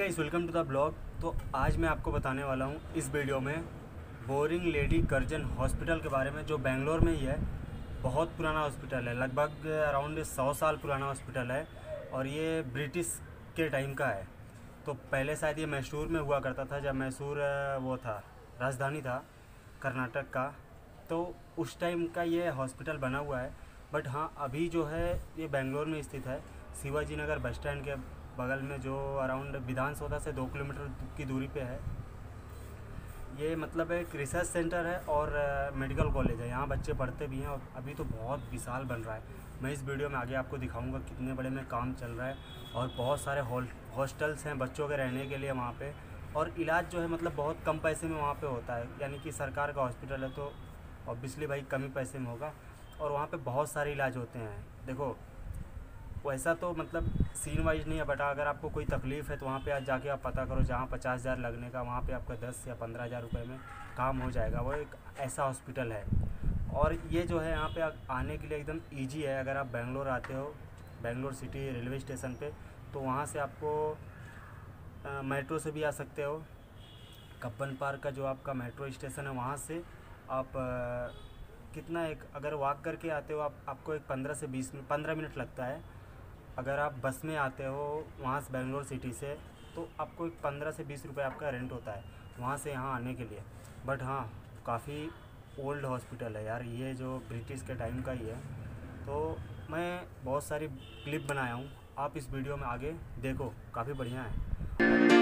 Guys, welcome to the blog. तो आज मैं आपको बताने वाला हूँ इस वीडियो में बोरिंग लेडी कर्जन हॉस्पिटल के बारे में, जो बेंगलोर में ही है। बहुत पुराना हॉस्पिटल है, लगभग अराउंड 100 साल पुराना हॉस्पिटल है और ये ब्रिटिश के टाइम का है। तो पहले शायद ये मैसूर में हुआ करता था, जब मैसूर वो था, राजधानी था कर्नाटक का। तो उस टाइम का ये हॉस्पिटल बना हुआ है। बट हाँ, अभी जो है ये बेंगलोर में स्थित है, शिवाजीनगर बस स्टैंड के बगल में, जो अराउंड विधानसौधा से 2 किलोमीटर की दूरी पे है। ये मतलब एक रिसर्च सेंटर है और मेडिकल कॉलेज है। यहाँ बच्चे पढ़ते भी हैं और अभी तो बहुत विशाल बन रहा है। मैं इस वीडियो में आगे आपको दिखाऊंगा कितने बड़े में काम चल रहा है। और बहुत सारे हॉस्टल्स हैं बच्चों के रहने के लिए वहाँ पे। और इलाज जो है मतलब बहुत कम पैसे में वहाँ पे होता है, यानी कि सरकार का हॉस्पिटल है तो ऑब्वियसली भाई कम ही पैसे में होगा। और वहाँ पे बहुत सारे इलाज होते हैं। देखो, वैसा तो मतलब सीन वाइज नहीं है, बट अगर आपको कोई तकलीफ़ है तो वहाँ पे आज जाके आप पता करो, जहाँ 50,000 लगने का वहाँ पे आपका 10 या 15,000 रुपये में काम हो जाएगा। वो एक ऐसा हॉस्पिटल है। और ये जो है यहाँ पे आने के लिए एकदम इजी है। अगर आप बेंगलोर आते हो, बेंगलोर सिटी रेलवे स्टेशन पे, तो वहाँ से आपको मेट्रो से भी आ सकते हो। कब्बन पार्क का जो आपका मेट्रो स्टेशन है, वहाँ से आप कितना एक अगर वॉक करके आते हो आपको एक 15 मिनट लगता है। अगर आप बस में आते हो वहाँ से बेंगलोर सिटी से, तो आपको एक 15 से 20 रुपये आपका रेंट होता है वहाँ से यहाँ आने के लिए। बट हाँ, काफ़ी ओल्ड हॉस्पिटल है यार, ये जो ब्रिटिश के टाइम का ही है। तो मैं बहुत सारी क्लिप बनाया हूँ, आप इस वीडियो में आगे देखो, काफ़ी बढ़िया है।